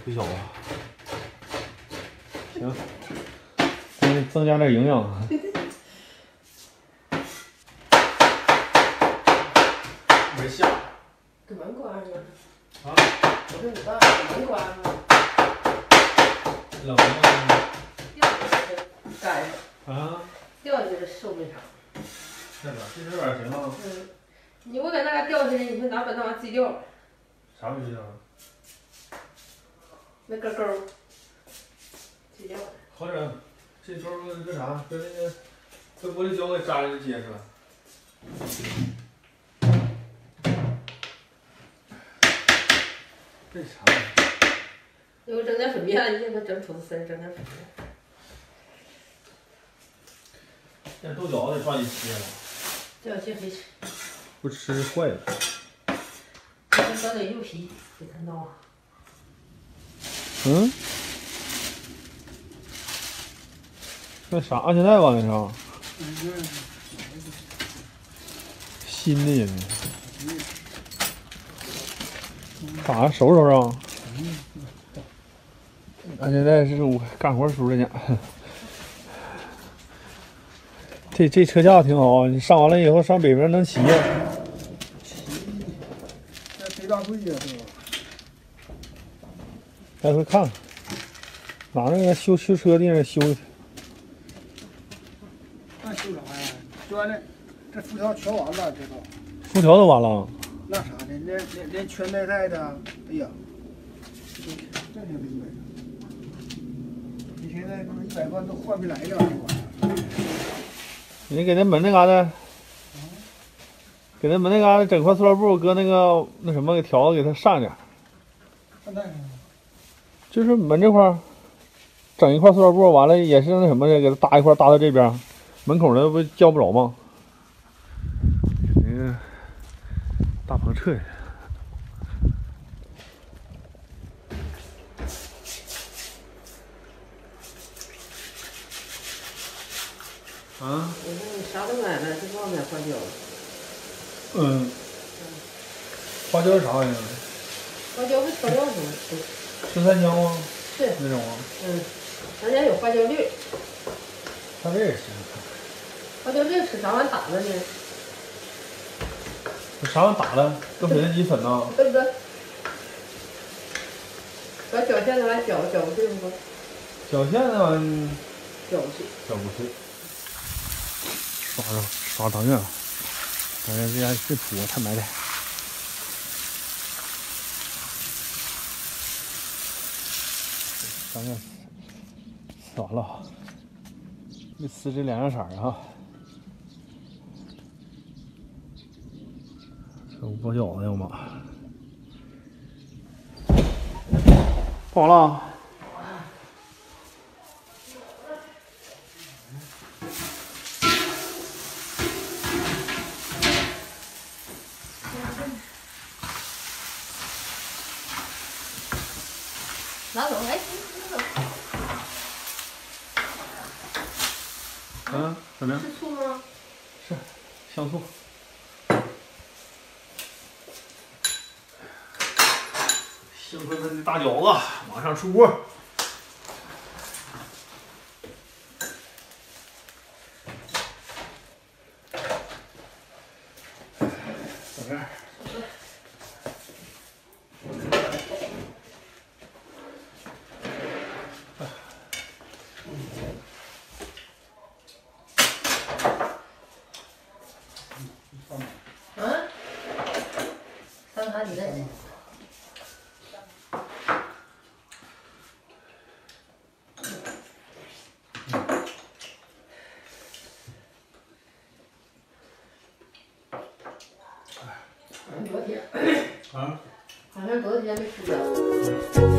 忒小了。行，增加点营养。没下。 给门关上。 啊？ 我跟你爸把门关上。 冷吗？ 掉下去干上。 啊？ 掉下去寿命长。 那个，这有点行啊。 我在那掉下去，你说哪把那玩意儿锯掉了？ 啥不锯掉？ 那根钩锯掉了。 好整，这钩跟啥？跟那个跟玻璃胶给扎着就结实了。这啥玩意儿？ 给我整点粉面，你给我整吐司丝，整点粉面。 那豆角得抓紧吃了。 这要切黑吃。 不吃坏了。 搞点柚皮给它弄。 嗯？那啥安全带吧？那是？新的人。咋收拾收拾啊？安全带是我干活时候的呢。这车架挺好，你上完了以后上北边能骑。 那贼大贵呀，这个。 来回看看，拿那个修车地方修去。 那修啥呀？砖的，这辐条全完了，这都。 辐条都完了。 那啥的，连圈带的，哎呀，这挺厉害。你现在可能100万都换不来了，这玩意儿。 你给那门那嘎达，给那门那嘎达整块塑料布，搁那什么给条子给它上点。 上带上。 就是门这块整一块塑料布，完了也是那什么的，给它搭一块搭到这边，门口那不叫不着吗？那个大棚撤下。啊？ 我说你啥都买了，就忘买花椒了。 花椒是啥玩意儿？ 花椒是调料什么吃？ 吃三香吗？ 是那种啊。 咱家有花椒粒。 它这也行。 花椒粒吃啥玩意打了呢？ 啥玩意打了？搁粉丝机粉呐？ 不，把绞馅子来搅不碎不？ 绞馅那玩意儿搅不碎。 搅不碎。刷当院了，咱这家这土太埋汰。当院撕完了，没撕这两样色儿啊。这包饺子呀妈！包完了。 拿走，哎， 怎么样？ 是醋吗？ 是，香醋。香喷喷的大饺子马上出锅。小盖。 看看你的。昨天。好像昨天没吃着。